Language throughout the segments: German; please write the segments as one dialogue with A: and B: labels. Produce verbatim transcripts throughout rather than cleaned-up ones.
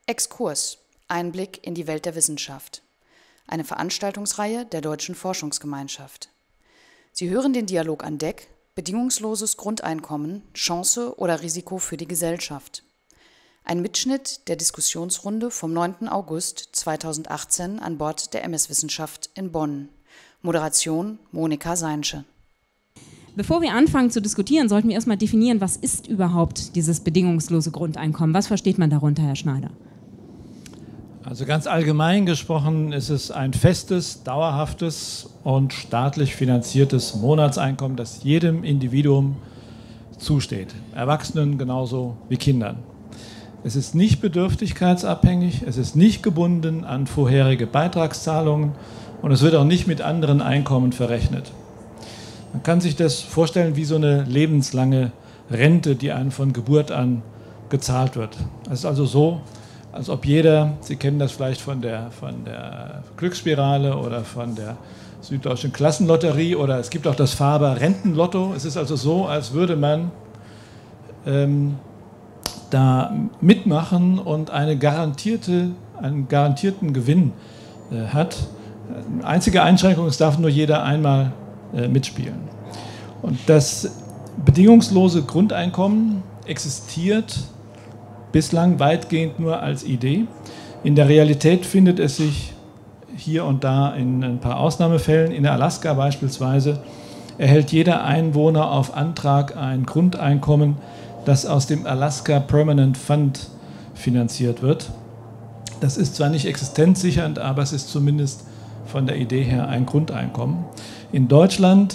A: Exkurs – Einblick in die Welt der Wissenschaft. Eine Veranstaltungsreihe der Deutschen Forschungsgemeinschaft. Sie hören den Dialog an Deck – Bedingungsloses Grundeinkommen, Chance oder Risiko für die Gesellschaft. Ein Mitschnitt der Diskussionsrunde vom neunten August zweitausendachtzehn an Bord der M S Wissenschaft in Bonn. Moderation Monika Seinsche.
B: Bevor wir anfangen zu diskutieren, sollten wir erstmal definieren, was ist überhaupt dieses bedingungslose Grundeinkommen? Was versteht man darunter, Herr Schneider?
C: Also ganz allgemein gesprochen ist es ein festes, dauerhaftes und staatlich finanziertes Monatseinkommen, das jedem Individuum zusteht. Erwachsenen genauso wie Kindern. Es ist nicht bedürftigkeitsabhängig, es ist nicht gebunden an vorherige Beitragszahlungen und es wird auch nicht mit anderen Einkommen verrechnet. Man kann sich das vorstellen wie so eine lebenslange Rente, die einem von Geburt an gezahlt wird. Es ist also so, als ob jeder, Sie kennen das vielleicht von der, von der Glücksspirale oder von der Süddeutschen Klassenlotterie oder es gibt auch das Faber Rentenlotto. Es ist also so, als würde man ähm, da mitmachen und eine garantierte, einen garantierten Gewinn äh, hat. Einzige Einschränkung, es darf nur jeder einmal äh, mitspielen. Und das bedingungslose Grundeinkommen existiert bislang weitgehend nur als Idee. In der Realität findet es sich hier und da in ein paar Ausnahmefällen. In Alaska beispielsweise erhält jeder Einwohner auf Antrag ein Grundeinkommen, das aus dem Alaska Permanent Fund finanziert wird. Das ist zwar nicht existenzsichernd, aber es ist zumindest von der Idee her ein Grundeinkommen. In Deutschland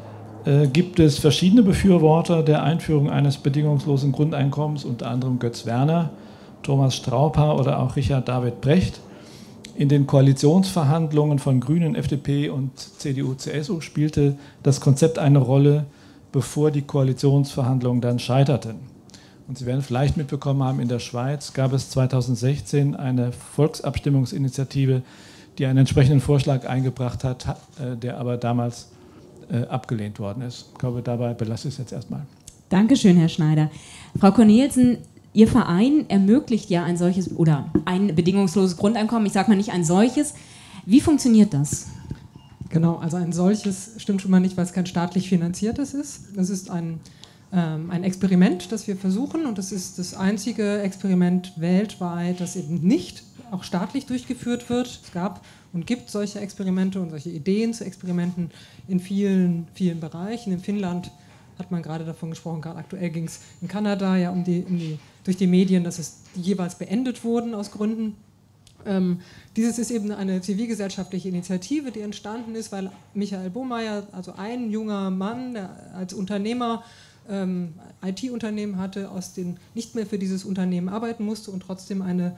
C: äh, gibt es verschiedene Befürworter der Einführung eines bedingungslosen Grundeinkommens, unter anderem Götz Werner, Thomas Strauper oder auch Richard David Brecht. In den Koalitionsverhandlungen von Grünen, F D P und C D U C S U spielte das Konzept eine Rolle, bevor die Koalitionsverhandlungen dann scheiterten. Und Sie werden vielleicht mitbekommen haben, in der Schweiz gab es zweitausendsechzehn eine Volksabstimmungsinitiative, die einen entsprechenden Vorschlag eingebracht hat, der aber damals äh, abgelehnt worden ist. Ich glaube, dabei belasse ich es jetzt erstmal.
B: Dankeschön, Herr Schneider. Frau Cornelissen, Ihr Verein ermöglicht ja ein solches oder ein bedingungsloses Grundeinkommen. Ich sage mal nicht ein solches. Wie funktioniert das?
D: Genau, also ein solches stimmt schon mal nicht, weil es kein staatlich finanziertes ist. Das ist ein, ähm, ein Experiment, das wir versuchen und das ist das einzige Experiment weltweit, das eben nicht auch staatlich durchgeführt wird. Es gab und gibt solche Experimente und solche Ideen zu Experimenten in vielen, vielen Bereichen. In Finnland hat man gerade davon gesprochen, gerade aktuell ging es in Kanada ja um die, um die, durch die Medien, dass es jeweils beendet wurden aus Gründen. Ähm, dieses ist eben eine zivilgesellschaftliche Initiative, die entstanden ist, weil Michael Bohmeier, also ein junger Mann, der als Unternehmer ähm, I T-Unternehmen hatte, aus den nicht mehr für dieses Unternehmen arbeiten musste und trotzdem eine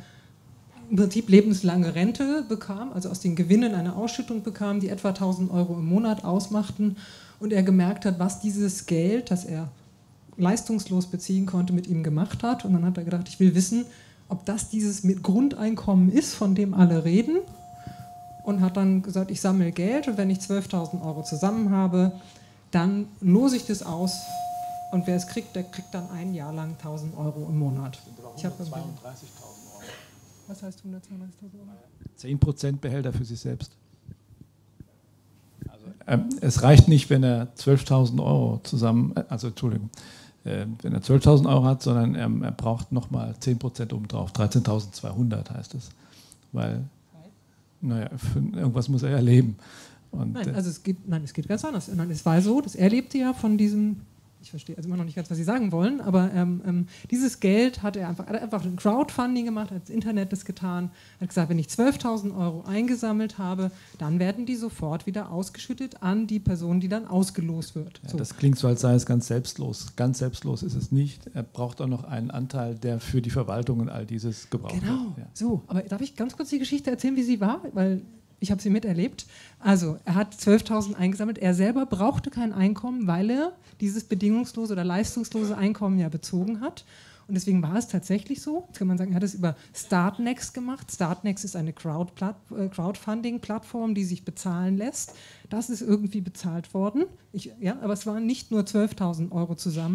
D: im Prinzip lebenslange Rente bekam, also aus den Gewinnen eine Ausschüttung bekam, die etwa tausend Euro im Monat ausmachten und er gemerkt hat, was dieses Geld, das er leistungslos beziehen konnte, mit ihm gemacht hat und dann hat er gedacht, ich will wissen, ob das dieses Grundeinkommen ist, von dem alle reden und hat dann gesagt, ich sammle Geld und wenn ich zwölftausend Euro zusammen habe, dann lose ich das aus und wer es kriegt, der kriegt dann ein Jahr lang tausend Euro im Monat. Ich habe
C: hundertzweiunddreißigtausend Euro.
D: Was heißt hundertzweiunddreißigtausend Euro?
C: zehn Prozent Behälter für sich selbst. Also, ähm, es reicht nicht, wenn er zwölftausend Euro zusammen, also Entschuldigung, äh, wenn er zwölftausend Euro hat, sondern er, er braucht nochmal zehn Prozent obendrauf, dreizehntausendzweihundert heißt es. Weil, naja, für irgendwas muss er ja leben. Und,
D: nein, also es geht, nein, es geht ganz anders. Nein, es war so, dass er lebte ja von diesem, ich verstehe also immer noch nicht ganz, was Sie sagen wollen, aber ähm, ähm, dieses Geld hat er einfach, hat er einfach ein Crowdfunding gemacht, hat das Internet das getan, hat gesagt, wenn ich zwölftausend Euro eingesammelt habe, dann werden die sofort wieder ausgeschüttet an die Person, die dann ausgelost wird.
C: Ja,
D: so.
C: Das klingt so, als sei es ganz selbstlos. Ganz selbstlos ist es nicht. Er braucht auch noch einen Anteil, der für die Verwaltung und all dieses gebraucht
D: genau,
C: wird. Genau,
D: ja. So. Aber darf ich ganz kurz die Geschichte erzählen, wie sie war? Weil ich habe sie miterlebt. Also, er hat zwölftausend eingesammelt. Er selber brauchte kein Einkommen, weil er dieses bedingungslose oder leistungslose Einkommen ja bezogen hat. Und deswegen war es tatsächlich so. Jetzt kann man sagen, er hat es über Startnext gemacht. Startnext ist eine Crowdfunding-Plattform, die sich bezahlen lässt. Das ist irgendwie bezahlt worden. Ich, ja, aber es waren nicht nur zwölftausend Euro zusammen.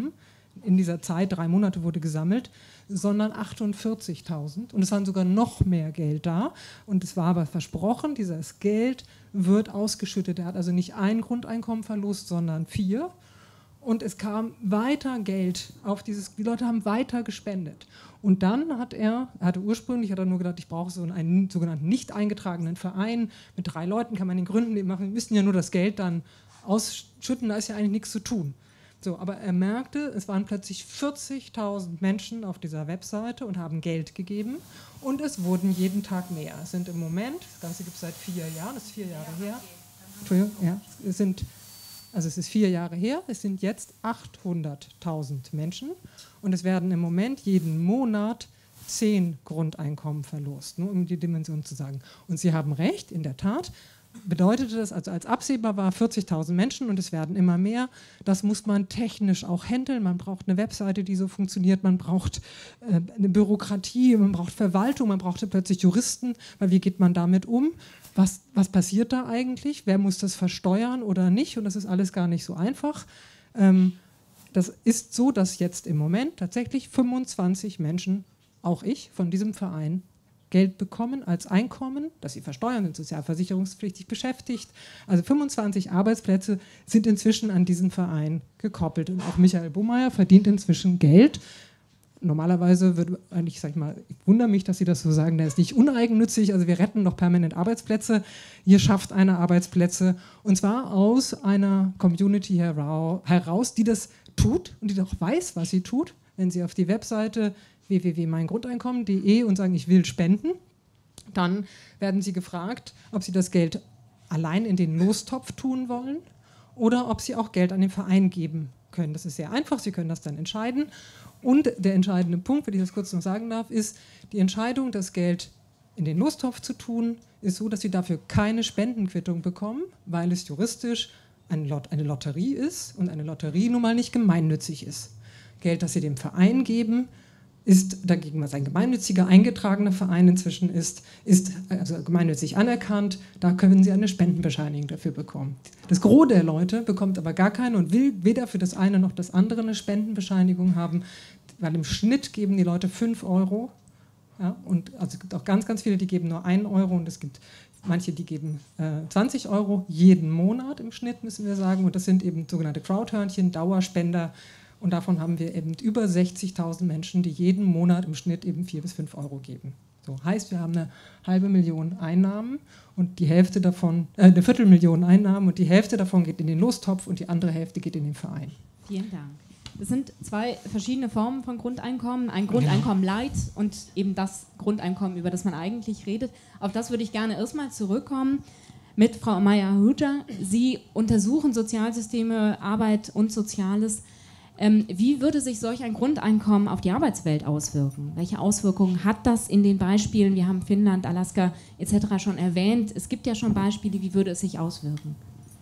D: in dieser Zeit, drei Monate wurde gesammelt, sondern achtundvierzigtausend. Und es waren sogar noch mehr Geld da. Und es war aber versprochen, dieses Geld wird ausgeschüttet. Er hat also nicht ein Grundeinkommenverlust, sondern vier. Und es kam weiter Geld auf dieses, die Leute haben weiter gespendet. Und dann hat er, er hatte ursprünglich, hat er nur gedacht, ich brauche so einen sogenannten nicht eingetragenen Verein, mit drei Leuten kann man den gründen, die machen, wir müssten ja nur das Geld dann ausschütten, da ist ja eigentlich nichts zu tun. So, aber er merkte, es waren plötzlich vierzigtausend Menschen auf dieser Webseite und haben Geld gegeben und es wurden jeden Tag mehr. Es sind im Moment, das Ganze gibt es seit vier Jahren, das ist vier Jahre her, Entschuldigung, ja, es sind Also es ist vier Jahre her, es sind jetzt achthunderttausend Menschen und es werden im Moment jeden Monat zehn Grundeinkommen verlost, nur um die Dimension zu sagen. Und Sie haben recht, in der Tat bedeutete das, also als absehbar war, vierzigtausend Menschen und es werden immer mehr. Das muss man technisch auch handeln. Man braucht eine Webseite, die so funktioniert, man braucht äh, eine Bürokratie, man braucht Verwaltung, man braucht plötzlich Juristen, weil wie geht man damit um? Was, was passiert da eigentlich? Wer muss das versteuern oder nicht? Und das ist alles gar nicht so einfach. Ähm, das ist so, dass jetzt im Moment tatsächlich fünfundzwanzig Menschen, auch ich, von diesem Verein Geld bekommen als Einkommen, das sie versteuern, sind sozialversicherungspflichtig beschäftigt. Also fünfundzwanzig Arbeitsplätze sind inzwischen an diesen Verein gekoppelt. Und auch Michael Bohmeier verdient inzwischen Geld. Normalerweise würde eigentlich, sag ich mal, ich wundere mich, dass Sie das so sagen, der ist nicht uneigennützig, also wir retten doch permanent Arbeitsplätze. Hier schafft einer Arbeitsplätze und zwar aus einer Community heraus, die das tut und die doch weiß, was sie tut. Wenn Sie auf die Webseite w w w punkt mein grundeinkommen punkt de und sagen, ich will spenden, dann werden Sie gefragt, ob Sie das Geld allein in den Lostopf tun wollen oder ob Sie auch Geld an den Verein geben können. Das ist sehr einfach, Sie können das dann entscheiden. Und der entscheidende Punkt, wenn ich das kurz noch sagen darf, ist, die Entscheidung, das Geld in den Lostopf zu tun, ist so, dass Sie dafür keine Spendenquittung bekommen, weil es juristisch eine, Lot- eine Lotterie ist und eine Lotterie nun mal nicht gemeinnützig ist. Geld, das Sie dem Verein geben, ist dagegen, was ein gemeinnütziger eingetragener Verein inzwischen ist, ist also gemeinnützig anerkannt, da können Sie eine Spendenbescheinigung dafür bekommen. Das Gros der Leute bekommt aber gar keine und will weder für das eine noch das andere eine Spendenbescheinigung haben, weil im Schnitt geben die Leute fünf Euro. Ja, und also es gibt auch ganz, ganz viele, die geben nur einen Euro und es gibt manche, die geben äh, zwanzig Euro jeden Monat im Schnitt, müssen wir sagen. Und das sind eben sogenannte Crowdhörnchen, Dauerspender. Und davon haben wir eben über sechzigtausend Menschen, die jeden Monat im Schnitt eben vier bis fünf Euro geben. So heißt, wir haben eine halbe Million Einnahmen und die Hälfte davon, äh, eine Viertelmillion Einnahmen und die Hälfte davon geht in den Lostopf und die andere Hälfte geht in den Verein.
B: Vielen Dank. Das sind zwei verschiedene Formen von Grundeinkommen. Ein Grundeinkommen Light und eben das Grundeinkommen, über das man eigentlich redet. Auf das würde ich gerne erstmal zurückkommen mit Frau Meyer-Huja. Sie untersuchen Sozialsysteme, Arbeit und Soziales. Ähm, wie würde sich solch ein Grundeinkommen auf die Arbeitswelt auswirken? Welche Auswirkungen hat das in den Beispielen? Wir haben Finnland, Alaska et cetera schon erwähnt. Es gibt ja schon Beispiele. Wie würde es sich auswirken?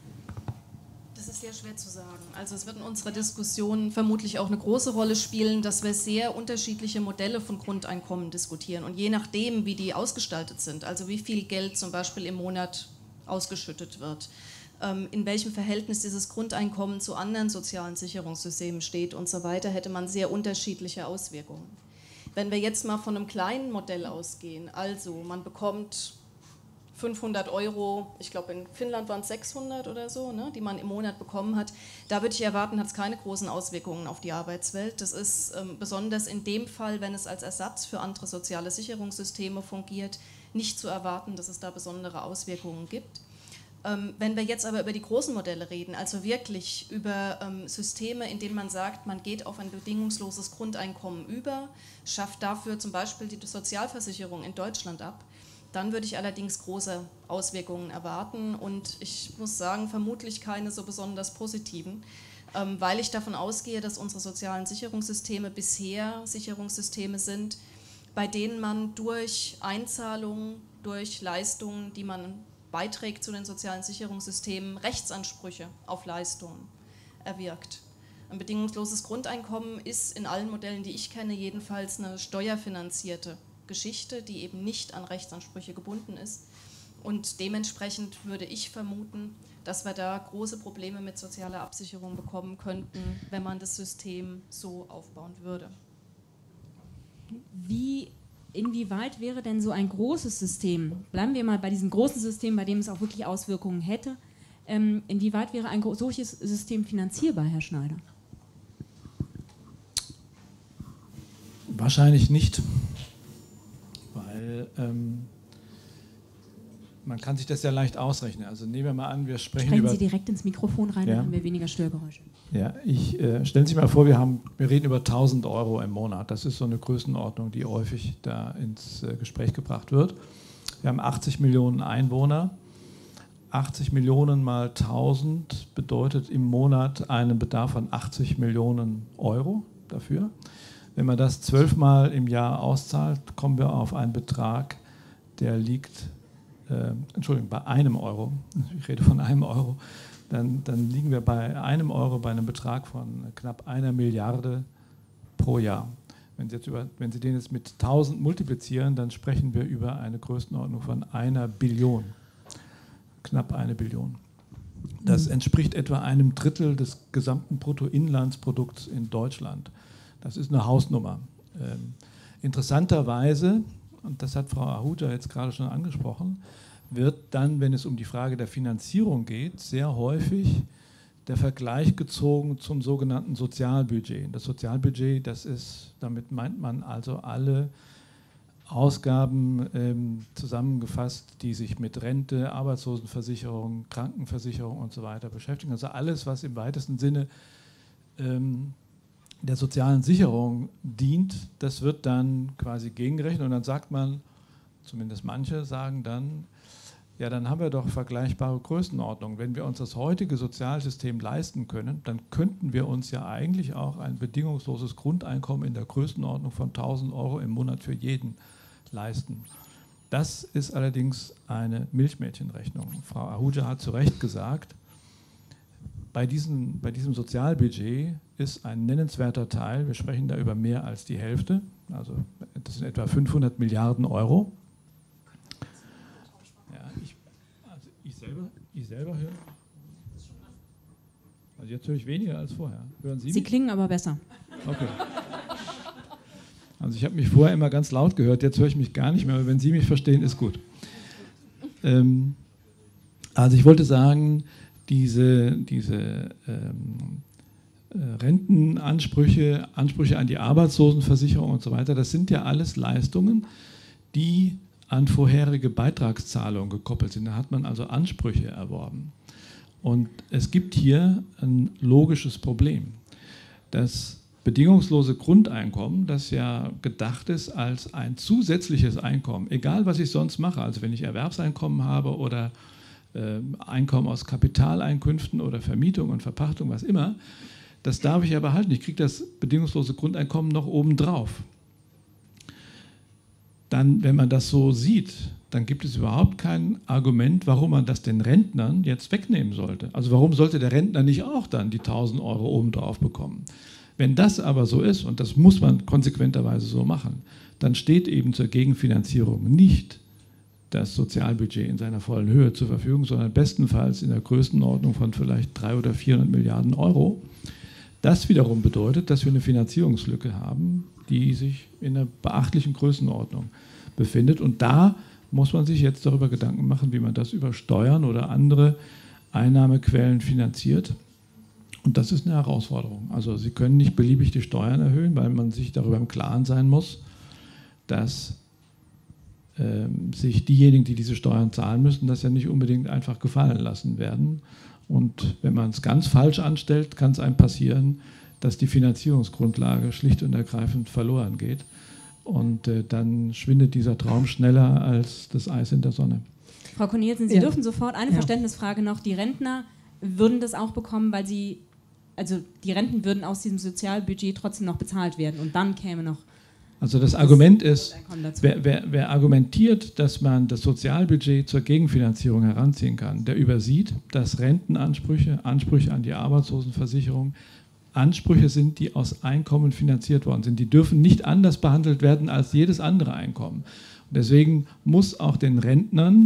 E: Das ist sehr schwer zu sagen. Also es wird in unserer Diskussion vermutlich auch eine große Rolle spielen, dass wir sehr unterschiedliche Modelle von Grundeinkommen diskutieren. Und je nachdem, wie die ausgestaltet sind, also wie viel Geld zum Beispiel im Monat ausgeschüttet wird, in welchem Verhältnis dieses Grundeinkommen zu anderen sozialen Sicherungssystemen steht und so weiter, hätte man sehr unterschiedliche Auswirkungen. Wenn wir jetzt mal von einem kleinen Modell ausgehen, also man bekommt fünfhundert Euro, ich glaube in Finnland waren es sechshundert oder so, ne, die man im Monat bekommen hat, da würde ich erwarten, hat es keine großen Auswirkungen auf die Arbeitswelt. Das ist ähm, besonders in dem Fall, wenn es als Ersatz für andere soziale Sicherungssysteme fungiert, nicht zu erwarten, dass es da besondere Auswirkungen gibt. Ähm, wenn wir jetzt aber über die großen Modelle reden, also wirklich über ähm, Systeme, in denen man sagt, man geht auf ein bedingungsloses Grundeinkommen über, schafft dafür zum Beispiel die Sozialversicherung in Deutschland ab, dann würde ich allerdings große Auswirkungen erwarten und ich muss sagen, vermutlich keine so besonders positiven, ähm, weil ich davon ausgehe, dass unsere sozialen Sicherungssysteme bisher Sicherungssysteme sind, bei denen man durch Einzahlungen, durch Leistungen, die man beiträgt zu den sozialen Sicherungssystemen, Rechtsansprüche auf Leistungen erwirkt. Ein bedingungsloses Grundeinkommen ist in allen Modellen, die ich kenne, jedenfalls eine steuerfinanzierte Geschichte, die eben nicht an Rechtsansprüche gebunden ist. Und dementsprechend würde ich vermuten, dass wir da große Probleme mit sozialer Absicherung bekommen könnten, wenn man das System so aufbauen würde.
B: Wie, inwieweit wäre denn so ein großes System, bleiben wir mal bei diesem großen System, bei dem es auch wirklich Auswirkungen hätte, ähm, inwieweit wäre ein solches System finanzierbar, Herr Schneider?
C: Wahrscheinlich nicht, weil ähm, man kann sich das ja leicht ausrechnen. Also nehmen wir mal an, wir sprechen
B: Sprechen
C: über...
B: Sie direkt ins Mikrofon rein,
C: ja.
B: Dann haben wir weniger Störgeräusche.
C: Ja, ich äh, stellen Sie sich mal vor, wir, haben, wir reden über tausend Euro im Monat. Das ist so eine Größenordnung, die häufig da ins äh, Gespräch gebracht wird. Wir haben achtzig Millionen Einwohner. achtzig Millionen mal tausend bedeutet im Monat einen Bedarf von achtzig Millionen Euro dafür. Wenn man das zwölfmal im Jahr auszahlt, kommen wir auf einen Betrag, der liegt, äh, Entschuldigung, bei einem Euro. Ich rede von einem Euro. Dann, dann liegen wir bei einem Euro bei einem Betrag von knapp einer Milliarde pro Jahr. Wenn Sie, jetzt über, wenn Sie den jetzt mit tausend multiplizieren, dann sprechen wir über eine Größenordnung von einer Billion. Knapp eine Billion. Das entspricht etwa einem Drittel des gesamten Bruttoinlandsprodukts in Deutschland. Das ist eine Hausnummer. Ähm, interessanterweise, und das hat Frau Ahuja jetzt gerade schon angesprochen, wird dann, wenn es um die Frage der Finanzierung geht, sehr häufig der Vergleich gezogen zum sogenannten Sozialbudget. Das Sozialbudget, das ist, damit meint man also alle Ausgaben ähm, zusammengefasst, die sich mit Rente, Arbeitslosenversicherung, Krankenversicherung und so weiter beschäftigen. Also alles, was im weitesten Sinne ähm, der sozialen Sicherung dient, das wird dann quasi gegengerechnet und dann sagt man, zumindest manche sagen dann, ja, dann haben wir doch vergleichbare Größenordnungen. Wenn wir uns das heutige Sozialsystem leisten können, dann könnten wir uns ja eigentlich auch ein bedingungsloses Grundeinkommen in der Größenordnung von tausend Euro im Monat für jeden leisten. Das ist allerdings eine Milchmädchenrechnung. Frau Ahuja hat zu Recht gesagt, bei, diesen, bei diesem Sozialbudget ist ein nennenswerter Teil, wir sprechen da über mehr als die Hälfte, also das sind etwa fünfhundert Milliarden Euro. Ja, ich, also ich, selber, ich selber höre, also jetzt höre ich weniger als vorher. Hören Sie
B: Sie
C: mich?
B: klingen aber besser.
C: Okay. Also ich habe mich vorher immer ganz laut gehört, jetzt höre ich mich gar nicht mehr, aber wenn Sie mich verstehen, ist gut. Ähm, also ich wollte sagen, diese, diese ähm, äh, Rentenansprüche, Ansprüche an die Arbeitslosenversicherung und so weiter, das sind ja alles Leistungen, die an vorherige Beitragszahlungen gekoppelt sind. Da hat man also Ansprüche erworben. Und es gibt hier ein logisches Problem. Das bedingungslose Grundeinkommen, das ja gedacht ist als ein zusätzliches Einkommen, egal was ich sonst mache, also wenn ich Erwerbseinkommen habe oder äh, Einkommen aus Kapitaleinkünften oder Vermietung und Verpachtung, was immer, das darf ich ja behalten. Ich kriege das bedingungslose Grundeinkommen noch obendrauf. Dann, wenn man das so sieht, dann gibt es überhaupt kein Argument, warum man das den Rentnern jetzt wegnehmen sollte. Also warum sollte der Rentner nicht auch dann die tausend Euro obendrauf bekommen? Wenn das aber so ist, und das muss man konsequenterweise so machen, dann steht eben zur Gegenfinanzierung nicht das Sozialbudget in seiner vollen Höhe zur Verfügung, sondern bestenfalls in der Größenordnung von vielleicht dreihundert oder vierhundert Milliarden Euro. Das wiederum bedeutet, dass wir eine Finanzierungslücke haben, die sich in einer beachtlichen Größenordnung befindet. Und da muss man sich jetzt darüber Gedanken machen, wie man das über Steuern oder andere Einnahmequellen finanziert. Und das ist eine Herausforderung. Also Sie können nicht beliebig die Steuern erhöhen, weil man sich darüber im Klaren sein muss, dass ähm, sich diejenigen, die diese Steuern zahlen müssen, das ja nicht unbedingt einfach gefallen lassen werden. Und wenn man es ganz falsch anstellt, kann es einem passieren, dass die Finanzierungsgrundlage schlicht und ergreifend verloren geht. Und äh, dann schwindet dieser Traum schneller als das Eis in der Sonne.
B: Frau Cornelissen, Sie
D: Ja.
B: dürfen sofort eine
D: Ja.
B: Verständnisfrage noch. Die Rentner würden das auch bekommen, weil sie, also die Renten würden aus diesem Sozialbudget trotzdem noch bezahlt werden und dann käme noch
C: Also das Argument
B: das
C: ist,
B: Grundeinkommen dazu.
C: wer, wer, wer argumentiert, dass man das Sozialbudget zur Gegenfinanzierung heranziehen kann, der übersieht, dass Rentenansprüche, Ansprüche an die Arbeitslosenversicherung Ansprüche sind, die aus Einkommen finanziert worden sind. Die dürfen nicht anders behandelt werden als jedes andere Einkommen. Und deswegen muss auch den Rentnern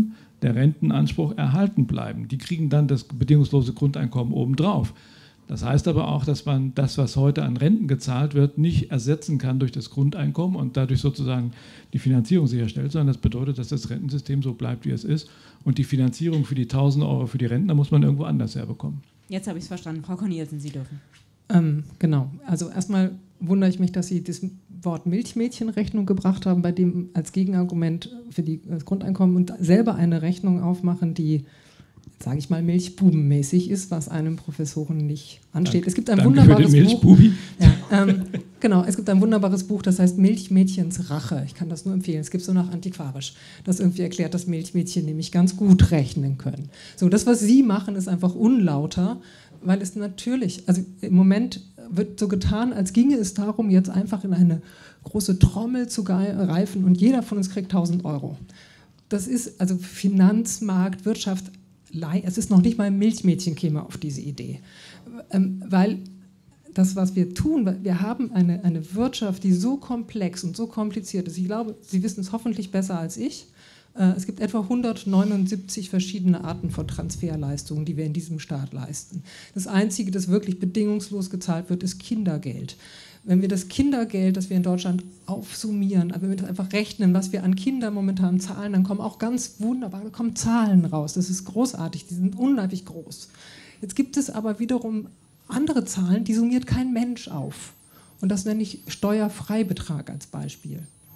C: der Rentenanspruch erhalten bleiben. Die kriegen dann das bedingungslose Grundeinkommen obendrauf. Das heißt aber auch, dass man das, was heute an Renten gezahlt wird, nicht ersetzen kann durch das Grundeinkommen und dadurch sozusagen die Finanzierung sicherstellt, sondern das bedeutet, dass das Rentensystem so bleibt, wie es ist. Und die Finanzierung für die tausend Euro für die Rentner muss man irgendwo anders herbekommen.
B: Jetzt habe ich es verstanden. Frau Cornelissen, Sie dürfen.
D: Ähm, genau. Also erstmal wundere ich mich, dass Sie das Wort Milchmädchen Rechnung gebracht haben, bei dem als Gegenargument für die, das Grundeinkommen und selber eine Rechnung aufmachen, die, sage ich mal, milchbubenmäßig ist, was einem Professoren nicht ansteht.
C: Danke,
D: es gibt ein
C: danke
D: wunderbares
C: für den Milchbubi.
D: Buch. Ja, ähm, genau, es gibt ein wunderbares Buch, das heißt Milchmädchens Rache. Ich kann das nur empfehlen. Es gibt so noch antiquarisch, das irgendwie erklärt, dass Milchmädchen nämlich ganz gut rechnen können. So, das, was Sie machen, ist einfach unlauter, weil es natürlich, also im Moment wird so getan, als ginge es darum, jetzt einfach in eine große Trommel zu greifen und jeder von uns kriegt tausend Euro. Das ist also Finanzmarkt, Wirtschaft, es ist noch nicht mal ein Milchmädchen käme auf diese Idee. Ähm, weil das, was wir tun, wir haben eine, eine Wirtschaft, die so komplex und so kompliziert ist. Ich glaube, Sie wissen es hoffentlich besser als ich. Äh, es gibt etwa hundertneunundsiebzig verschiedene Arten von Transferleistungen, die wir in diesem Staat leisten. Das Einzige, das wirklich bedingungslos gezahlt wird, ist Kindergeld. Wenn wir das Kindergeld, das wir in Deutschland aufsummieren, aber wenn wir das einfach rechnen, was wir an Kinder momentan zahlen, dann kommen auch ganz wunderbare kommen Zahlen raus. Das ist großartig, die sind unheimlich groß. Jetzt gibt es aber wiederum andere Zahlen, die summiert kein Mensch auf. Und das nenne ich Steuerfreibetrag als Beispiel.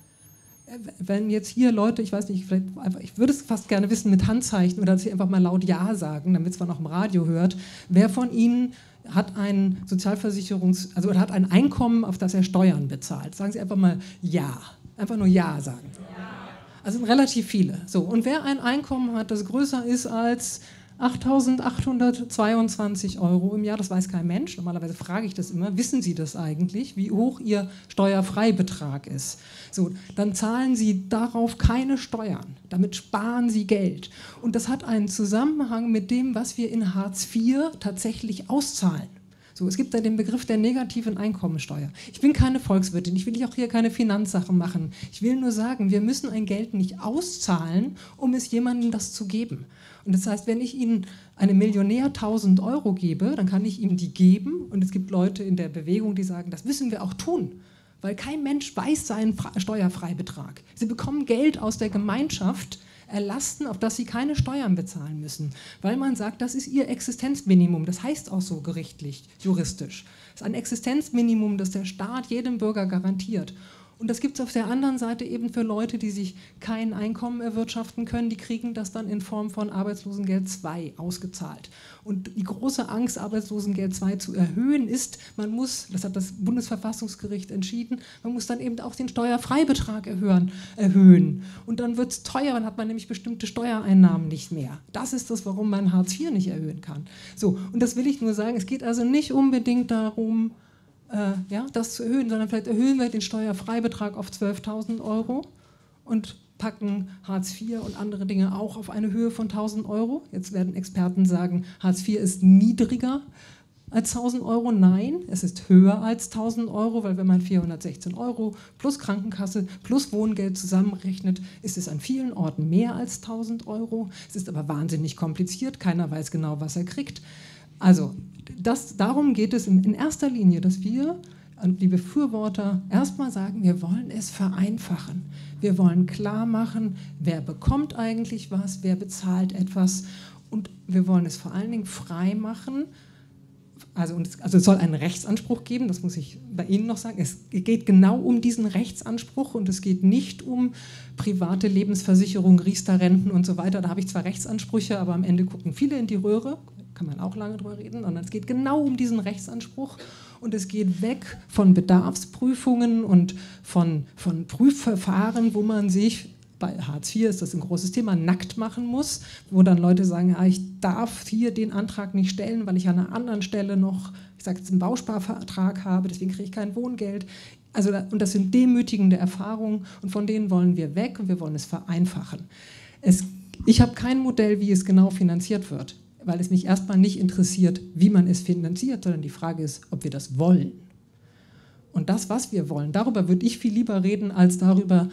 D: Wenn jetzt hier Leute, ich weiß nicht, vielleicht einfach, ich würde es fast gerne wissen mit Handzeichen oder dass Sie einfach mal laut Ja sagen, damit es man auch im Radio hört, wer von Ihnen hat ein Sozialversicherungs-, also hat ein Einkommen, auf das er Steuern bezahlt? Sagen Sie einfach mal Ja. Einfach nur Ja sagen. Ja. Also sind relativ viele. So, und wer ein Einkommen hat, das größer ist als achttausendachthundertzweiundzwanzig Euro im Jahr, das weiß kein Mensch. Normalerweise frage ich das immer, wissen Sie das eigentlich, wie hoch Ihr Steuerfreibetrag ist? So, dann zahlen Sie darauf keine Steuern. Damit sparen Sie Geld. Und das hat einen Zusammenhang mit dem, was wir in Hartz vier tatsächlich auszahlen. So, es gibt da den Begriff der negativen Einkommensteuer. Ich bin keine Volkswirtin, ich will auch hier keine Finanzsachen machen. Ich will nur sagen, wir müssen ein Geld nicht auszahlen, um es jemandem das zu geben. Und das heißt, wenn ich Ihnen einem Millionär tausend Euro gebe, dann kann ich ihm die geben. Und es gibt Leute in der Bewegung, die sagen, das müssen wir auch tun. Weil kein Mensch weiß seinen Steuerfreibetrag. Sie bekommen Geld aus der Gemeinschaft erlassen, auf das sie keine Steuern bezahlen müssen. Weil man sagt, das ist ihr Existenzminimum. Das heißt auch so gerichtlich, juristisch. Das ist ein Existenzminimum, das der Staat jedem Bürger garantiert. Und das gibt es auf der anderen Seite eben für Leute, die sich kein Einkommen erwirtschaften können, die kriegen das dann in Form von Arbeitslosengeld zwei ausgezahlt. Und die große Angst, Arbeitslosengeld zwei zu erhöhen, ist, man muss, das hat das Bundesverfassungsgericht entschieden, man muss dann eben auch den Steuerfreibetrag erhöhen. erhöhen. Und dann wird es teuer, dann hat man nämlich bestimmte Steuereinnahmen nicht mehr. Das ist das, warum man Hartz vier nicht erhöhen kann. So, und das will ich nur sagen, es geht also nicht unbedingt darum, Äh, ja, das zu erhöhen, sondern vielleicht erhöhen wir den Steuerfreibetrag auf zwölftausend Euro und packen Hartz vier und andere Dinge auch auf eine Höhe von tausend Euro. Jetzt werden Experten sagen, Hartz vier ist niedriger als tausend Euro. Nein, es ist höher als tausend Euro, weil wenn man vierhundertsechzehn Euro plus Krankenkasse plus Wohngeld zusammenrechnet, ist es an vielen Orten mehr als tausend Euro. Es ist aber wahnsinnig kompliziert, keiner weiß genau, was er kriegt. Also, das, darum geht es in erster Linie, dass wir, die Befürworter, erstmal sagen, wir wollen es vereinfachen. Wir wollen klar machen, wer bekommt eigentlich was, wer bezahlt etwas. Und wir wollen es vor allen Dingen frei machen. Also, und es, also es soll einen Rechtsanspruch geben, das muss ich bei Ihnen noch sagen. Es geht genau um diesen Rechtsanspruch und es geht nicht um private Lebensversicherung, Riester-Renten und so weiter. Da habe ich zwar Rechtsansprüche, aber am Ende gucken viele in die Röhre. Kann man auch lange drüber reden, sondern es geht genau um diesen Rechtsanspruch und es geht weg von Bedarfsprüfungen und von, von Prüfverfahren, wo man sich, bei Hartz vier ist das ein großes Thema, nackt machen muss, wo dann Leute sagen, ja, ich darf hier den Antrag nicht stellen, weil ich an einer anderen Stelle noch, ich sage jetzt einen Bausparvertrag habe, deswegen kriege ich kein Wohngeld. Also, und das sind demütigende Erfahrungen und von denen wollen wir weg und wir wollen es vereinfachen. Es, ich habe kein Modell, wie es genau finanziert wird, weil es mich erstmal nicht interessiert, wie man es finanziert, sondern die Frage ist, ob wir das wollen. Und das, was wir wollen, darüber würde ich viel lieber reden, als darüber,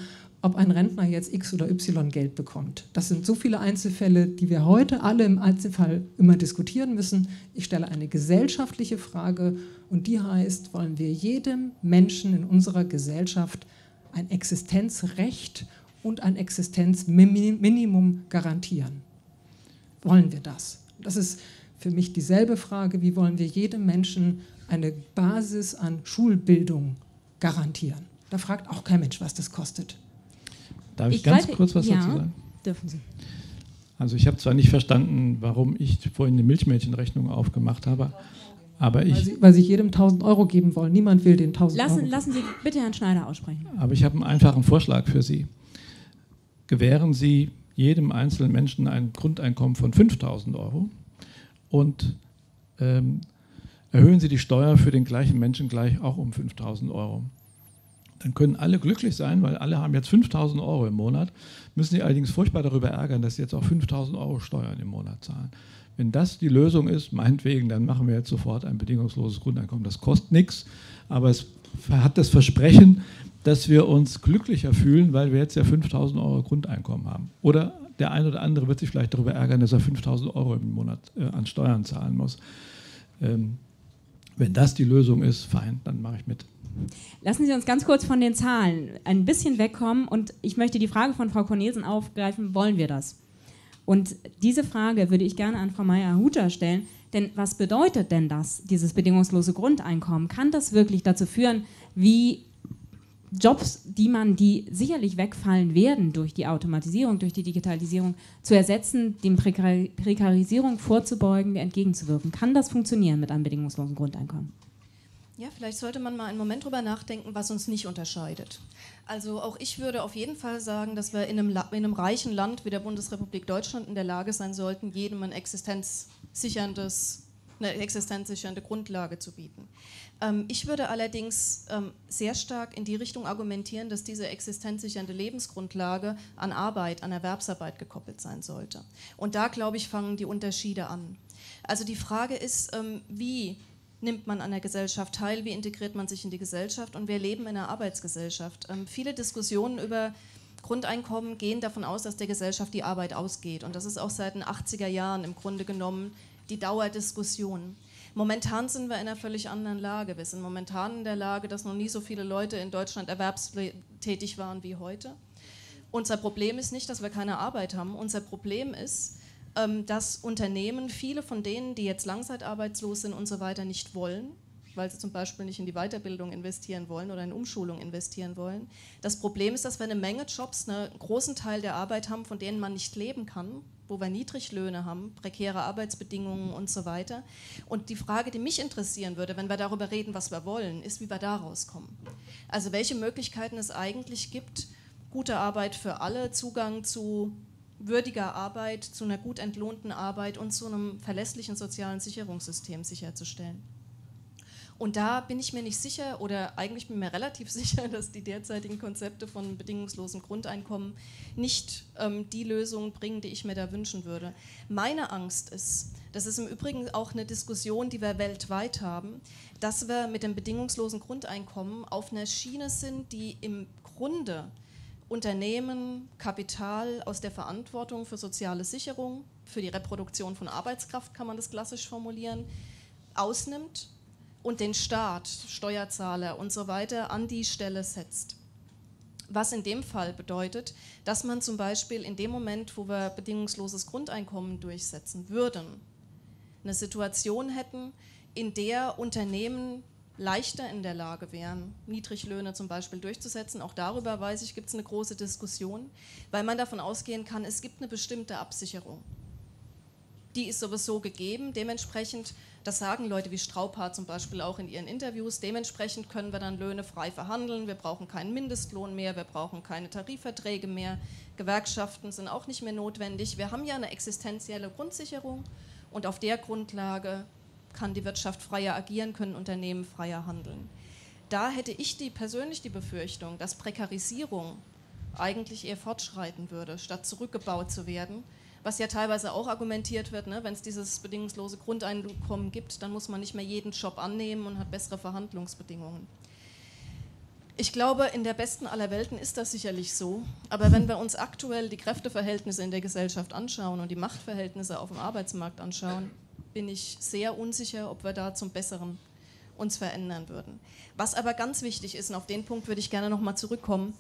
D: ob ein Rentner jetzt X oder Y Geld bekommt. Das sind so viele Einzelfälle, die wir heute alle im Einzelfall immer diskutieren müssen. Ich stelle eine gesellschaftliche Frage und die heißt, wollen wir jedem Menschen in unserer Gesellschaft ein Existenzrecht und ein Existenzminimum garantieren? Wollen wir das? Das ist für mich dieselbe Frage, wie wollen wir jedem Menschen eine Basis an Schulbildung garantieren? Da fragt auch kein Mensch, was das kostet.
C: Darf ich,
B: Ich
C: ganz
B: greife-
C: kurz was
B: ja,
C: dazu sagen?
B: Dürfen Sie.
C: Also ich habe zwar nicht verstanden, warum ich vorhin eine Milchmädchenrechnung aufgemacht habe, aber
D: Weil
C: ich,
D: sie, weil sie jedem tausend Euro geben wollen. Niemand will den tausend
B: Lassen,
D: Euro.
B: lassen Sie bitte Herrn Schneider aussprechen.
C: aber ich habe einen einfachen Vorschlag für Sie. Gewähren Sie jedem einzelnen Menschen ein Grundeinkommen von fünftausend Euro und ähm, erhöhen Sie die Steuer für den gleichen Menschen gleich auch um fünftausend Euro. Dann können alle glücklich sein, weil alle haben jetzt fünftausend Euro im Monat, müssen sich allerdings furchtbar darüber ärgern, dass sie jetzt auch fünftausend Euro Steuern im Monat zahlen. Wenn das die Lösung ist, meinetwegen, dann machen wir jetzt sofort ein bedingungsloses Grundeinkommen. Das kostet nichts, aber es hat das Versprechen, dass wir uns glücklicher fühlen, weil wir jetzt ja fünftausend Euro Grundeinkommen haben. Oder der eine oder andere wird sich vielleicht darüber ärgern, dass er fünftausend Euro im Monat äh, an Steuern zahlen muss. Ähm, wenn das die Lösung ist, fein, dann mache ich mit.
B: Lassen Sie uns ganz kurz von den Zahlen ein bisschen wegkommen und ich möchte die Frage von Frau Cornelsen aufgreifen, wollen wir das? Und diese Frage würde ich gerne an Frau Mayer-Hutter stellen, denn was bedeutet denn das, dieses bedingungslose Grundeinkommen? Kann das wirklich dazu führen, wie Jobs, die man, die sicherlich wegfallen werden durch die Automatisierung, durch die Digitalisierung, zu ersetzen, dem Prekar- Prekarisierung vorzubeugen, entgegenzuwirken? Kann das funktionieren mit einem bedingungslosen Grundeinkommen?
E: Ja, vielleicht sollte man mal einen Moment drüber nachdenken, was uns nicht unterscheidet. Also auch ich würde auf jeden Fall sagen, dass wir in einem, La- in einem reichen Land wie der Bundesrepublik Deutschland in der Lage sein sollten, jedem ein existenzsicherndes, eine existenzsichernde Grundlage zu bieten. Ähm, ich würde allerdings ähm, sehr stark in die Richtung argumentieren, dass diese existenzsichernde Lebensgrundlage an Arbeit, an Erwerbsarbeit gekoppelt sein sollte. Und da, glaube ich, fangen die Unterschiede an. Also die Frage ist, ähm, wie nimmt man an der Gesellschaft teil, wie integriert man sich in die Gesellschaft und wir leben in einer Arbeitsgesellschaft. Ähm, viele Diskussionen über Grundeinkommen gehen davon aus, dass der Gesellschaft die Arbeit ausgeht und das ist auch seit den achtziger Jahren im Grunde genommen die Dauerdiskussion. Momentan sind wir in einer völlig anderen Lage. Wir sind momentan in der Lage, dass noch nie so viele Leute in Deutschland erwerbstätig waren wie heute. Unser Problem ist nicht, dass wir keine Arbeit haben, unser Problem ist, dass Unternehmen, viele von denen, die jetzt langzeitarbeitslos sind und so weiter, nicht wollen, weil sie zum Beispiel nicht in die Weiterbildung investieren wollen oder in Umschulung investieren wollen. Das Problem ist, dass wir eine Menge Jobs, einen großen Teil der Arbeit haben, von denen man nicht leben kann, wo wir Niedriglöhne haben, prekäre Arbeitsbedingungen und so weiter. Und die Frage, die mich interessieren würde, wenn wir darüber reden, was wir wollen, ist, wie wir da rauskommen. Also welche Möglichkeiten es eigentlich gibt, gute Arbeit für alle, Zugang zu würdiger Arbeit, zu einer gut entlohnten Arbeit und zu einem verlässlichen sozialen Sicherungssystem sicherzustellen. Und da bin ich mir nicht sicher, oder eigentlich bin ich mir relativ sicher, dass die derzeitigen Konzepte von bedingungslosem Grundeinkommen nicht ähm, die Lösung bringen, die ich mir da wünschen würde. Meine Angst ist, das ist im Übrigen auch eine Diskussion, die wir weltweit haben, dass wir mit dem bedingungslosen Grundeinkommen auf einer Schiene sind, die im Grunde Unternehmen, Kapital aus der Verantwortung für soziale Sicherung, für die Reproduktion von Arbeitskraft, kann man das klassisch formulieren, ausnimmt und den Staat, Steuerzahler und so weiter an die Stelle setzt. Was in dem Fall bedeutet, dass man zum Beispiel in dem Moment, wo wir bedingungsloses Grundeinkommen durchsetzen würden, eine Situation hätten, in der Unternehmen leichter in der Lage wären, Niedriglöhne zum Beispiel durchzusetzen. Auch darüber, weiß ich, gibt es eine große Diskussion, weil man davon ausgehen kann, es gibt eine bestimmte Absicherung. Die ist sowieso gegeben, dementsprechend, das sagen Leute wie Straubhaar zum Beispiel auch in ihren Interviews, dementsprechend können wir dann Löhne frei verhandeln, wir brauchen keinen Mindestlohn mehr, wir brauchen keine Tarifverträge mehr, Gewerkschaften sind auch nicht mehr notwendig. Wir haben ja eine existenzielle Grundsicherung und auf der Grundlage kann die Wirtschaft freier agieren, können Unternehmen freier handeln. Da hätte ich die, persönlich die Befürchtung, dass Prekarisierung eigentlich eher fortschreiten würde, statt zurückgebaut zu werden, was ja teilweise auch argumentiert wird, ne? Wenn es dieses bedingungslose Grundeinkommen gibt, dann muss man nicht mehr jeden Job annehmen und hat bessere Verhandlungsbedingungen. Ich glaube, in der besten aller Welten ist das sicherlich so. Aber wenn wir uns aktuell die Kräfteverhältnisse in der Gesellschaft anschauen und die Machtverhältnisse auf dem Arbeitsmarkt anschauen, bin ich sehr unsicher, ob wir da zum Besseren uns verändern würden. Was aber ganz wichtig ist, und auf den Punkt würde ich gerne nochmal zurückkommen,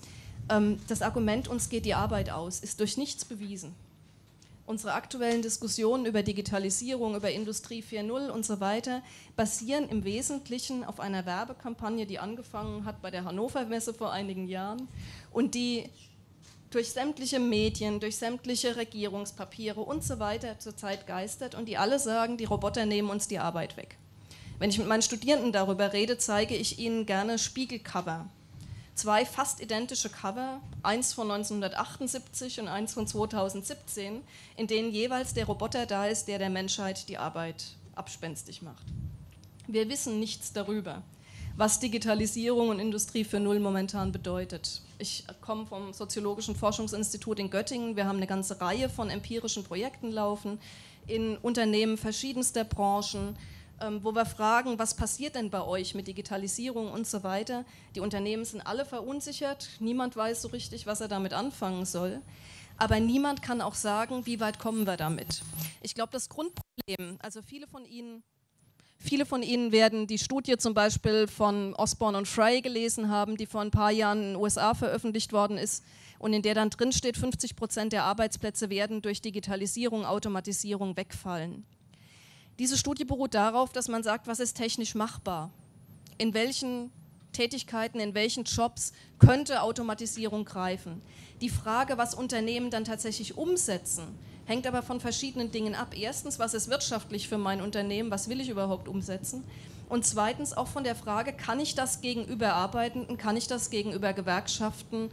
E: das Argument, uns geht die Arbeit aus, ist durch nichts bewiesen. Unsere aktuellen Diskussionen über Digitalisierung, über Industrie vier Punkt null und so weiter basieren im Wesentlichen auf einer Werbekampagne, die angefangen hat bei der Hannover Messe vor einigen Jahren und die durch sämtliche Medien, durch sämtliche Regierungspapiere und so weiter zurzeit geistert und die alle sagen, die Roboter nehmen uns die Arbeit weg. Wenn ich mit meinen Studierenden darüber rede, zeige ich ihnen gerne Spiegelcover. Zwei fast identische Cover, eins von neunzehnhundertachtundsiebzig und eins von zweitausendsiebzehn, in denen jeweils der Roboter da ist, der der Menschheit die Arbeit abspenstig macht. Wir wissen nichts darüber, was Digitalisierung und Industrie vier Punkt null momentan bedeutet. Ich komme vom Soziologischen Forschungsinstitut in Göttingen. Wir haben eine ganze Reihe von empirischen Projekten laufen in Unternehmen verschiedenster Branchen, wo wir fragen, was passiert denn bei euch mit Digitalisierung und so weiter. Die Unternehmen sind alle verunsichert, niemand weiß so richtig, was er damit anfangen soll, aber niemand kann auch sagen, wie weit kommen wir damit. Ich glaube, das Grundproblem, also viele von Ihnen, viele von Ihnen werden die Studie zum Beispiel von Osborne und Frey gelesen haben, die vor ein paar Jahren in den U S A veröffentlicht worden ist und in der dann drin steht, fünfzig Prozent der Arbeitsplätze werden durch Digitalisierung, Automatisierung wegfallen. Diese Studie beruht darauf, dass man sagt, was ist technisch machbar? In welchen Tätigkeiten, in welchen Jobs könnte Automatisierung greifen? Die Frage, was Unternehmen dann tatsächlich umsetzen, hängt aber von verschiedenen Dingen ab. Erstens, was ist wirtschaftlich für mein Unternehmen? Was will ich überhaupt umsetzen? Und zweitens auch von der Frage, kann ich das gegenüber Arbeitenden, kann ich das gegenüber Gewerkschaften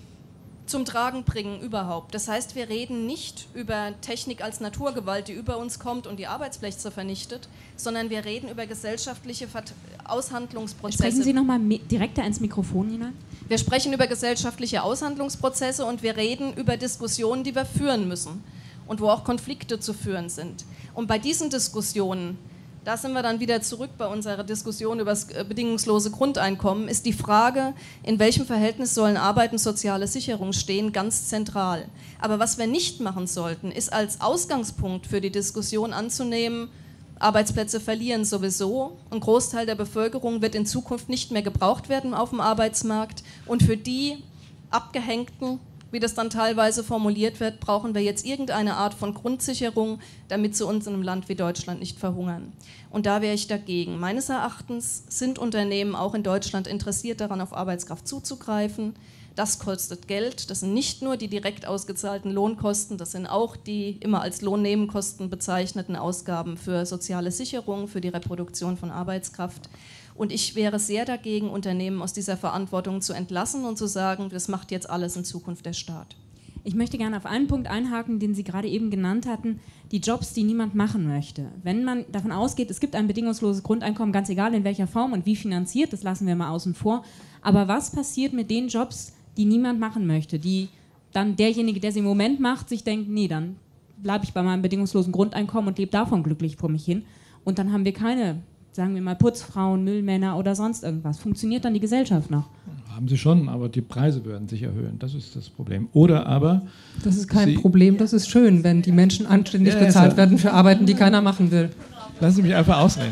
E: zum Tragen bringen überhaupt. Das heißt, wir reden nicht über Technik als Naturgewalt, die über uns kommt und die Arbeitsplätze vernichtet, sondern wir reden über gesellschaftliche Aushandlungsprozesse.
B: Sprechen Sie nochmal direkter ins Mikrofon hinein.
E: Wir sprechen über gesellschaftliche Aushandlungsprozesse und wir reden über Diskussionen, die wir führen müssen und wo auch Konflikte zu führen sind. Und bei diesen Diskussionen, da sind wir dann wieder zurück bei unserer Diskussion über das bedingungslose Grundeinkommen, ist die Frage, in welchem Verhältnis sollen Arbeit und soziale Sicherung stehen, ganz zentral. Aber was wir nicht machen sollten, ist als Ausgangspunkt für die Diskussion anzunehmen, Arbeitsplätze verlieren sowieso, ein Großteil der Bevölkerung wird in Zukunft nicht mehr gebraucht werden auf dem Arbeitsmarkt und für die Abgehängten, wie das dann teilweise formuliert wird, brauchen wir jetzt irgendeine Art von Grundsicherung, damit sie uns in einem Land wie Deutschland nicht verhungern. Und da wäre ich dagegen. Meines Erachtens sind Unternehmen auch in Deutschland interessiert daran, auf Arbeitskraft zuzugreifen. Das kostet Geld. Das sind nicht nur die direkt ausgezahlten Lohnkosten, das sind auch die immer als Lohnnebenkosten bezeichneten Ausgaben für soziale Sicherung, für die Reproduktion von Arbeitskraft. Und ich wäre sehr dagegen, Unternehmen aus dieser Verantwortung zu entlassen und zu sagen, das macht jetzt alles in Zukunft der Staat.
B: Ich möchte gerne auf einen Punkt einhaken, den Sie gerade eben genannt hatten, die Jobs, die niemand machen möchte. Wenn man davon ausgeht, es gibt ein bedingungsloses Grundeinkommen, ganz egal in welcher Form und wie finanziert, das lassen wir mal außen vor, aber was passiert mit den Jobs, die niemand machen möchte, die dann derjenige, der sie im Moment macht, sich denkt, nee, dann bleibe ich bei meinem bedingungslosen Grundeinkommen und lebe davon glücklich vor mich hin und dann haben wir keine, sagen wir mal, Putzfrauen, Müllmänner oder sonst irgendwas. Funktioniert dann die Gesellschaft noch?
C: Haben sie schon, aber die Preise würden sich erhöhen. Das ist das Problem. Oder aber...
D: Das ist kein
C: sie,
D: Problem, das ist schön, wenn die Menschen anständig
C: ja,
D: bezahlt
C: ja.
D: werden für Arbeiten, die keiner machen will.
C: Lassen Sie mich einfach ausreden.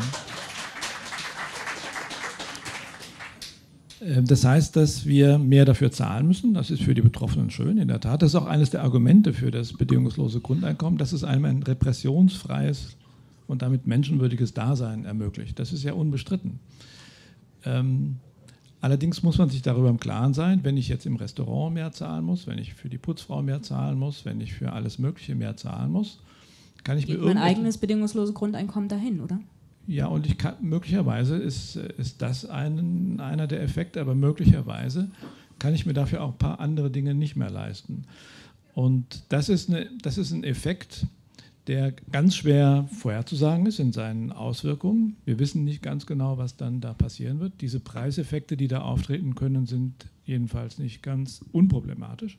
C: Das heißt, dass wir mehr dafür zahlen müssen. Das ist für die Betroffenen schön, in der Tat. Das ist auch eines der Argumente für das bedingungslose Grundeinkommen, dass es einem ein repressionsfreies und damit menschenwürdiges Dasein ermöglicht. Das ist ja unbestritten. Ähm, allerdings muss man sich darüber im Klaren sein, wenn ich jetzt im Restaurant mehr zahlen muss, wenn ich für die Putzfrau mehr zahlen muss, wenn ich für alles Mögliche mehr zahlen muss, kann ich
B: Geht
C: mir
B: mein eigenes bedingungsloses Grundeinkommen dahin, oder?
C: Ja, und ich kann, möglicherweise ist, ist das ein, einer der Effekte, aber möglicherweise kann ich mir dafür auch ein paar andere Dinge nicht mehr leisten. Und das ist, eine, das ist ein Effekt, der ganz schwer vorherzusagen ist in seinen Auswirkungen. Wir wissen nicht ganz genau, was dann da passieren wird. Diese Preiseffekte, die da auftreten können, sind jedenfalls nicht ganz unproblematisch.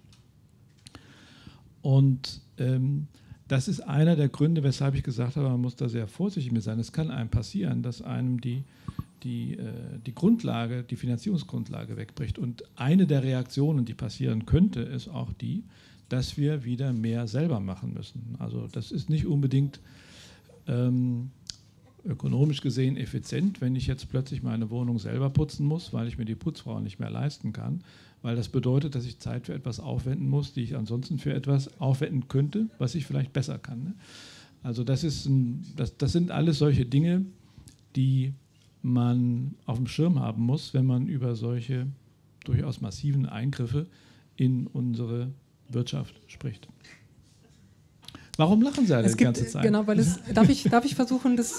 C: Und ähm, das ist einer der Gründe, weshalb ich gesagt habe, man muss da sehr vorsichtig mit sein. Es kann einem passieren, dass einem die die, äh, die Grundlage, die Finanzierungsgrundlage wegbricht. Und eine der Reaktionen, die passieren könnte, ist auch die, dass wir wieder mehr selber machen müssen. Also das ist nicht unbedingt ähm, ökonomisch gesehen effizient, wenn ich jetzt plötzlich meine Wohnung selber putzen muss, weil ich mir die Putzfrau nicht mehr leisten kann, weil das bedeutet, dass ich Zeit für etwas aufwenden muss, die ich ansonsten für etwas aufwenden könnte, was ich vielleicht besser kann. Ne? Also das, ist ein, das, das sind alles solche Dinge, die man auf dem Schirm haben muss, wenn man über solche durchaus massiven Eingriffe in unsere Wirtschaft spricht. Warum lachen Sie alle die ganze Zeit?
D: Genau, weil es, darf ich, darf ich versuchen, das...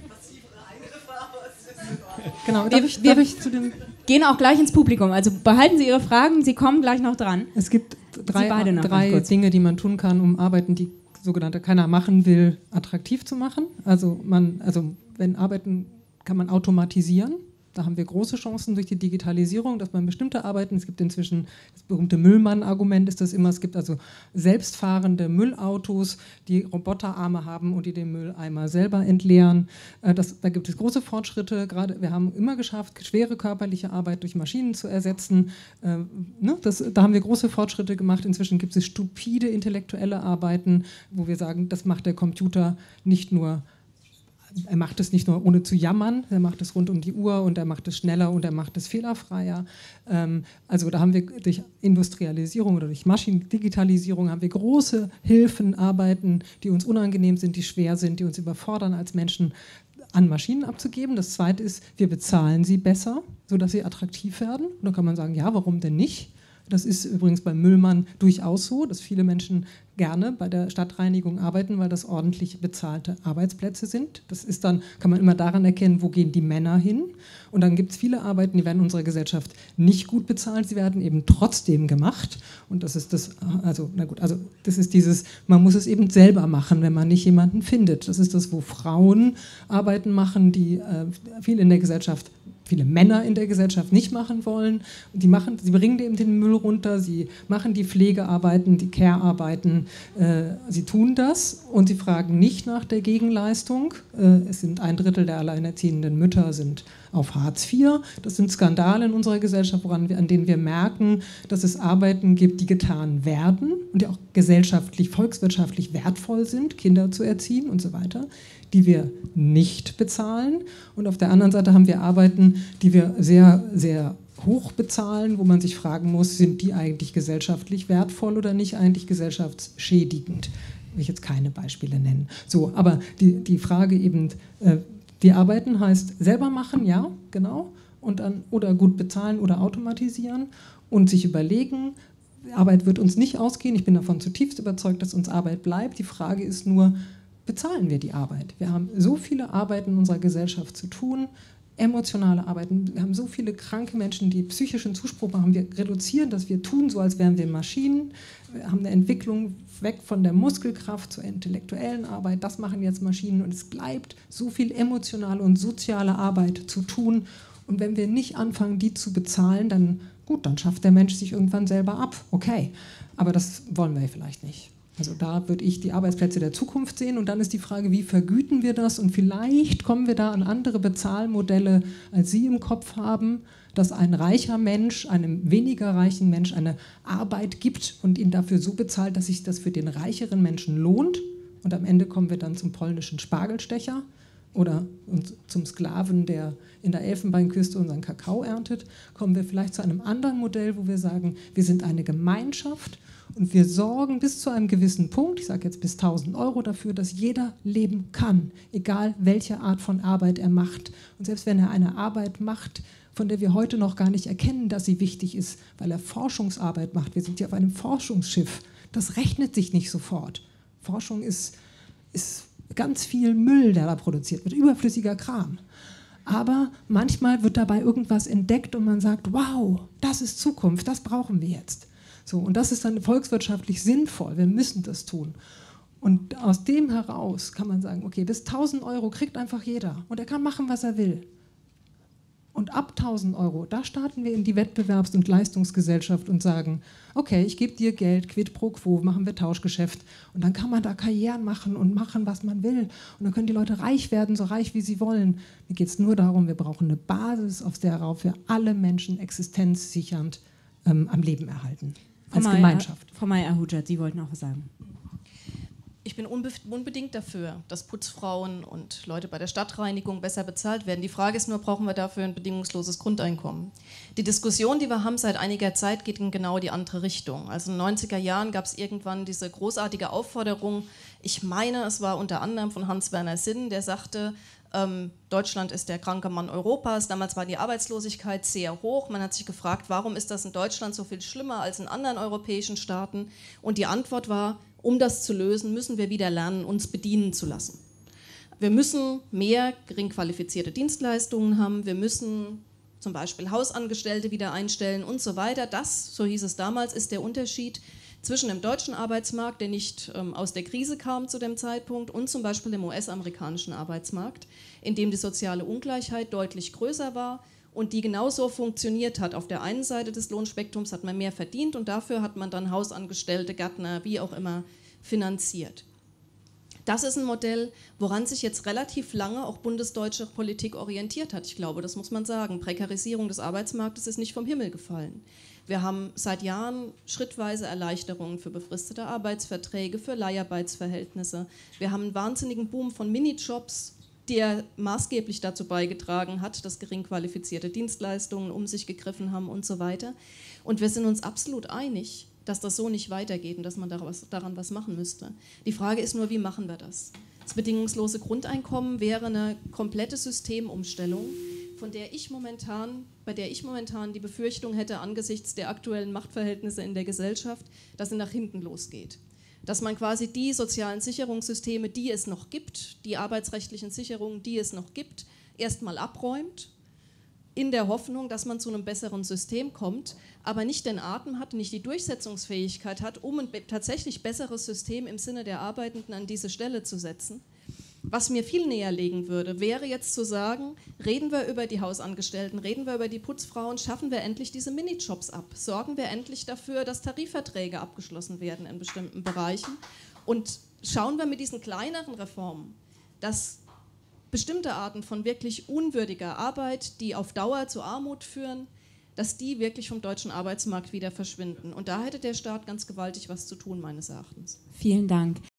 D: Genau, darf ich,
B: wir
D: darf ich zu dem...
B: gehen auch gleich ins Publikum, also behalten Sie Ihre Fragen, Sie kommen gleich noch dran.
D: Es gibt drei, drei Dinge, die man tun kann, um Arbeiten, die sogenannte keiner machen will, attraktiv zu machen. Also, man, also wenn Arbeiten kann man automatisieren. Da haben wir große Chancen durch die Digitalisierung, dass man bestimmte Arbeiten, es gibt inzwischen das berühmte Müllmann-Argument, ist das immer, es gibt also selbstfahrende Müllautos, die Roboterarme haben und die den Mülleimer selber entleeren. Das, da gibt es große Fortschritte, gerade wir haben immer geschafft, schwere körperliche Arbeit durch Maschinen zu ersetzen. Das, da haben wir große Fortschritte gemacht. Inzwischen gibt es stupide intellektuelle Arbeiten, wo wir sagen, das macht der Computer nicht nur. Er macht es nicht nur ohne zu jammern, er macht es rund um die Uhr und er macht es schneller und er macht es fehlerfreier. Ähm, also da haben wir durch Industrialisierung oder durch Maschinendigitalisierung haben wir große Hilfen, Arbeiten, die uns unangenehm sind, die schwer sind, die uns überfordern als Menschen, an Maschinen abzugeben. Das Zweite ist, wir bezahlen sie besser, sodass sie attraktiv werden. Und dann kann man sagen, ja, warum denn nicht? Das ist übrigens beim Müllmann durchaus so, dass viele Menschen gerne bei der Stadtreinigung arbeiten, weil das ordentlich bezahlte Arbeitsplätze sind. Das ist dann, kann man immer daran erkennen, wo gehen die Männer hin. Und dann gibt es viele Arbeiten, die werden in unserer Gesellschaft nicht gut bezahlt, sie werden eben trotzdem gemacht. Und das ist das, also na gut, also das ist dieses, man muss es eben selber machen, wenn man nicht jemanden findet. Das ist das, wo Frauen Arbeiten machen, die äh, viel in der Gesellschaft viele Männer in der Gesellschaft nicht machen wollen. Die machen, sie bringen eben den Müll runter, sie machen die Pflegearbeiten, die Care-Arbeiten. Äh, sie tun das und sie fragen nicht nach der Gegenleistung. Äh, es sind ein Drittel der alleinerziehenden Mütter sind auf Hartz vier. Das sind Skandale in unserer Gesellschaft, woran wir, an denen wir merken, dass es Arbeiten gibt, die getan werden und die auch gesellschaftlich, volkswirtschaftlich wertvoll sind, Kinder zu erziehen und so weiter, die wir nicht bezahlen. Und auf der anderen Seite haben wir Arbeiten, die wir sehr, sehr hoch bezahlen, wo man sich fragen muss, sind die eigentlich gesellschaftlich wertvoll oder nicht eigentlich gesellschaftsschädigend? Will ich jetzt keine Beispiele nennen. So, aber die, die Frage eben, äh, die Arbeiten heißt selber machen, ja, genau, und dann, oder gut bezahlen oder automatisieren und sich überlegen, Arbeit wird uns nicht ausgehen, ich bin davon zutiefst überzeugt, dass uns Arbeit bleibt. Die Frage ist nur, bezahlen wir die Arbeit? Wir haben so viele Arbeiten in unserer Gesellschaft zu tun, emotionale Arbeiten. Wir haben so viele kranke Menschen, die psychischen Zuspruch haben. Wir reduzieren das, wir tun so, als wären wir Maschinen. Wir haben eine Entwicklung weg von der Muskelkraft zur intellektuellen Arbeit. Das machen jetzt Maschinen und es bleibt so viel emotionale und soziale Arbeit zu tun. Und wenn wir nicht anfangen, die zu bezahlen, dann gut, dann schafft der Mensch sich irgendwann selber ab. Okay, aber das wollen wir vielleicht nicht. Also da würde ich die Arbeitsplätze der Zukunft sehen und dann ist die Frage, wie vergüten wir das und vielleicht kommen wir da an andere Bezahlmodelle, als Sie im Kopf haben, dass ein reicher Mensch einem weniger reichen Mensch eine Arbeit gibt und ihn dafür so bezahlt, dass sich das für den reicheren Menschen lohnt und am Ende kommen wir dann zum polnischen Spargelstecher oder zum Sklaven, der in der Elfenbeinküste unseren Kakao erntet, kommen wir vielleicht zu einem anderen Modell, wo wir sagen, wir sind eine Gemeinschaft und wir sorgen bis zu einem gewissen Punkt, ich sage jetzt bis tausend Euro dafür, dass jeder leben kann, egal welche Art von Arbeit er macht. Und selbst wenn er eine Arbeit macht, von der wir heute noch gar nicht erkennen, dass sie wichtig ist, weil er Forschungsarbeit macht. Wir sind hier auf einem Forschungsschiff. Das rechnet sich nicht sofort. Forschung ist, ist ganz viel Müll, der da produziert wird, überflüssiger Kram. Aber manchmal wird dabei irgendwas entdeckt und man sagt, wow, das ist Zukunft, das brauchen wir jetzt. So, und das ist dann volkswirtschaftlich sinnvoll, wir müssen das tun. Und aus dem heraus kann man sagen, okay, bis tausend Euro kriegt einfach jeder und er kann machen, was er will. Und ab tausend Euro, da starten wir in die Wettbewerbs- und Leistungsgesellschaft und sagen, okay, ich gebe dir Geld, quid pro quo, machen wir Tauschgeschäft. Und dann kann man da Karrieren machen und machen, was man will. Und dann können die Leute reich werden, so reich wie sie wollen. Mir geht es nur darum, wir brauchen eine Basis, auf der wir alle Menschen existenzsichernd ähm, am Leben erhalten. Als
B: Frau
D: Gemeinschaft.
B: Frau Mayer-Ahujat, Sie wollten auch was sagen.
E: Ich bin unbe unbedingt dafür, dass Putzfrauen und Leute bei der Stadtreinigung besser bezahlt werden. Die Frage ist nur, brauchen wir dafür ein bedingungsloses Grundeinkommen? Die Diskussion, die wir haben seit einiger Zeit, geht in genau die andere Richtung. Also in den neunziger Jahren gab es irgendwann diese großartige Aufforderung, ich meine, es war unter anderem von Hans-Werner Sinn, der sagte, ähm, Deutschland ist der kranke Mann Europas. Damals war die Arbeitslosigkeit sehr hoch. Man hat sich gefragt, warum ist das in Deutschland so viel schlimmer als in anderen europäischen Staaten? Und die Antwort war, um das zu lösen, müssen wir wieder lernen, uns bedienen zu lassen. Wir müssen mehr gering qualifizierte Dienstleistungen haben, wir müssen zum Beispiel Hausangestellte wieder einstellen und so weiter. Das, so hieß es damals, ist der Unterschied zwischen dem deutschen Arbeitsmarkt, der nicht ähm, aus der Krise kam zu dem Zeitpunkt, und zum Beispiel dem U S-amerikanischen Arbeitsmarkt, in dem die soziale Ungleichheit deutlich größer war und die genauso funktioniert hat. Auf der einen Seite des Lohnspektrums hat man mehr verdient und dafür hat man dann Hausangestellte, Gärtner, wie auch immer, finanziert. Das ist ein Modell, woran sich jetzt relativ lange auch bundesdeutsche Politik orientiert hat. Ich glaube, das muss man sagen. Prekarisierung des Arbeitsmarktes ist nicht vom Himmel gefallen. Wir haben seit Jahren schrittweise Erleichterungen für befristete Arbeitsverträge, für Leiharbeitsverhältnisse. Wir haben einen wahnsinnigen Boom von Minijobs, der maßgeblich dazu beigetragen hat, dass gering qualifizierte Dienstleistungen um sich gegriffen haben und so weiter. Und wir sind uns absolut einig, dass das so nicht weitergeht und dass man daran was machen müsste. Die Frage ist nur, wie machen wir das? Das bedingungslose Grundeinkommen wäre eine komplette Systemumstellung, von der ich momentan, bei der ich momentan die Befürchtung hätte, angesichts der aktuellen Machtverhältnisse in der Gesellschaft, dass sie nach hinten losgeht. Dass man quasi die sozialen Sicherungssysteme, die es noch gibt, die arbeitsrechtlichen Sicherungen, die es noch gibt, erstmal abräumt, in der Hoffnung, dass man zu einem besseren System kommt, aber nicht den Atem hat, nicht die Durchsetzungsfähigkeit hat, um ein tatsächlich besseres System im Sinne der Arbeitenden an diese Stelle zu setzen. Was mir viel näher legen würde, wäre jetzt zu sagen, reden wir über die Hausangestellten, reden wir über die Putzfrauen, schaffen wir endlich diese Minijobs ab, sorgen wir endlich dafür, dass Tarifverträge abgeschlossen werden in bestimmten Bereichen und schauen wir mit diesen kleineren Reformen, dass bestimmte Arten von wirklich unwürdiger Arbeit, die auf Dauer zu Armut führen, dass die wirklich vom deutschen Arbeitsmarkt wieder verschwinden. Und da hätte der Staat ganz gewaltig was zu tun, meines Erachtens.
B: Vielen Dank.